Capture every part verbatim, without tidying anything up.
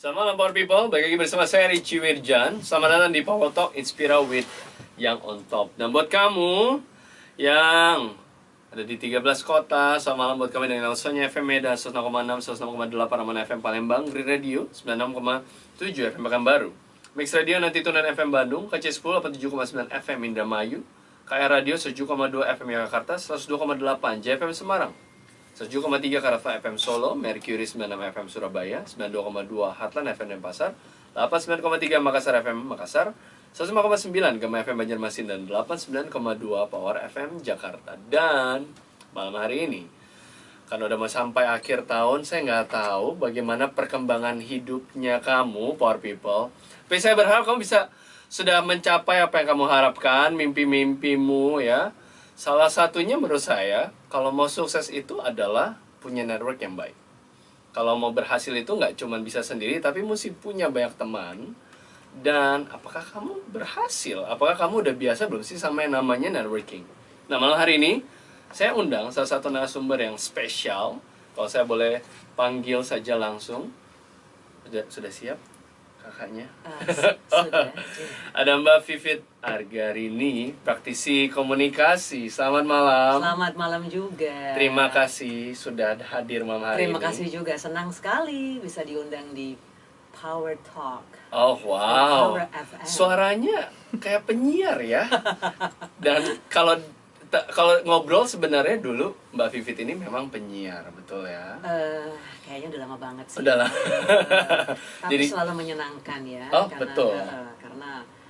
Selamat malam Power People, balik lagi bersama saya Richie Wirjan. Selamat datang di Power Talk Inspira with yang on top. Dan buat kamu yang ada di tiga belas kota, selamat malam buat kami dengan Nelsonya F M Medan seratus enam koma enam, seratus enam koma delapan, Raman F M Palembang, Green Radio sembilan puluh enam koma tujuh F M Pekanbaru, Mix Radio nanti Tunan F M Bandung, K C sepuluh delapan puluh tujuh koma sembilan F M Indramayu, K R Radio seratus tujuh koma dua F M Yogyakarta, seratus dua koma delapan J F M Semarang, seratus tujuh koma tiga Karafa F M Solo, Mercury sembilan puluh enam F M Surabaya, sembilan puluh dua koma dua Heartland F M Denpasar, delapan puluh sembilan koma tiga Makassar F M Makassar, seratus lima koma sembilan Gema F M Banjarmasin, dan delapan puluh sembilan koma dua Power F M Jakarta. Dan malam hari ini, karena udah mau sampai akhir tahun, saya nggak tahu bagaimana perkembangan hidupnya kamu, Power People. Tapi saya berharap kamu bisa sudah mencapai apa yang kamu harapkan, mimpi-mimpimu ya. Salah satunya menurut saya, kalau mau sukses itu adalah punya network yang baik. Kalau mau berhasil itu nggak cuma bisa sendiri, tapi mesti punya banyak teman. Dan apakah kamu berhasil? Apakah kamu udah biasa belum sih sama yang namanya networking? Nah, malam hari ini, saya undang salah satu narasumber yang spesial. Kalau saya boleh panggil saja langsung. Sudah, sudah siap? Kakaknya uh, sudah, ada Mbak Vivit Argarini, praktisi komunikasi. Selamat malam. Selamat malam juga. Terima kasih sudah hadir malam hari Terima ini. kasih juga, senang sekali bisa diundang di Power Talk. Oh wow, Power F M. Suaranya kayak penyiar ya. Dan kalau kalau ngobrol sebenarnya dulu Mbak Vivit ini memang penyiar, betul ya? Uh, kayaknya udah lama banget sih. Udah lah. Uh, tapi Jadi, selalu menyenangkan ya. Oh karena, betul. Uh, karena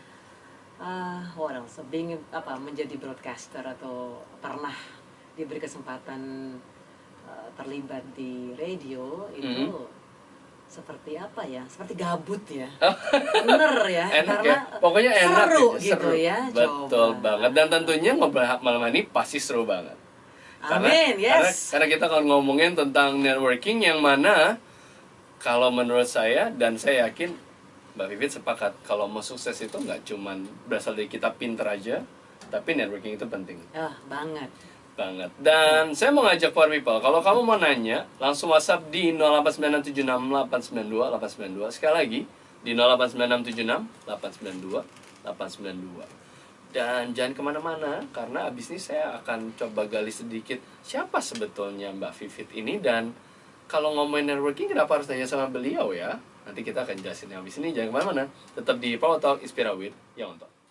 uh, what else? Being apa menjadi broadcaster atau pernah diberi kesempatan uh, terlibat di radio itu. Mm-hmm. Seperti apa ya? Seperti gabut ya. Bener ya. Enak karena ya. Pokoknya enak seru gitu, gitu seru. ya. Betul coba. banget. Dan tentunya ngobrol malam ini pasti seru banget. Karena, Amin, yes. Karena, karena kita akan ngomongin tentang networking yang mana kalau menurut saya dan saya yakin Mbak Vivit sepakat kalau mau sukses itu nggak cuman berasal dari kita pinter aja, tapi networking itu penting. Ah, banget. Banget. Dan saya mau ngajak Power People, kalau kamu mau nanya, langsung WhatsApp di nol delapan sembilan enam tujuh enam delapan sembilan dua delapan sembilan dua. Sekali lagi, di nol delapan sembilan enam tujuh enam delapan sembilan dua delapan sembilan dua. Dan jangan kemana-mana, karena abis ini saya akan coba gali sedikit siapa sebetulnya Mbak Vivit ini. Dan kalau ngomongin networking, kenapa harus tanya sama beliau ya? Nanti kita akan jelasin abis ini, jangan kemana-mana. Tetap di Power Talk Inspira with yang on top.